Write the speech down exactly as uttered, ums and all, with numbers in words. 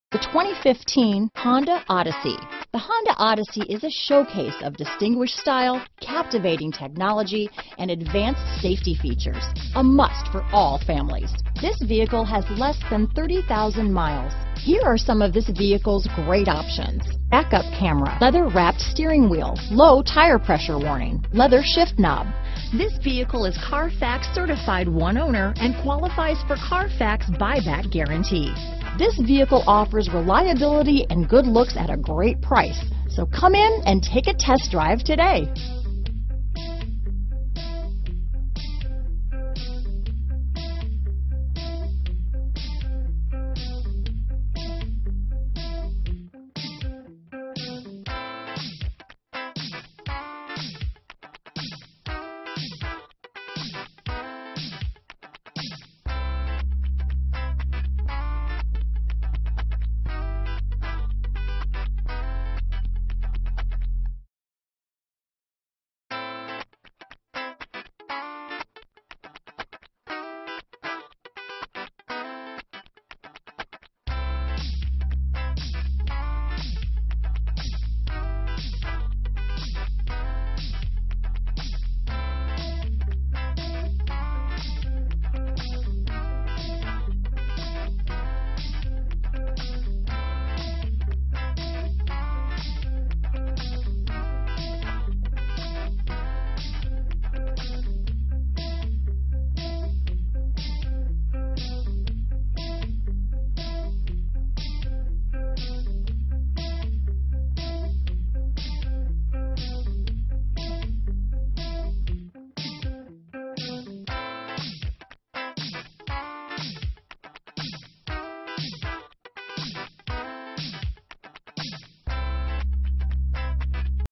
The twenty fifteen Honda Odyssey. The Honda Odyssey is a showcase of distinguished style, captivating technology, and advanced safety features. A must for all families. This vehicle has less than thirty thousand miles. Here are some of this vehicle's great options: backup camera, leather-wrapped steering wheel, low tire pressure warning, leather shift knob. This vehicle is Carfax certified one owner and qualifies for Carfax buyback guarantee. This vehicle offers reliability and good looks at a great price. So come in and take a test drive today.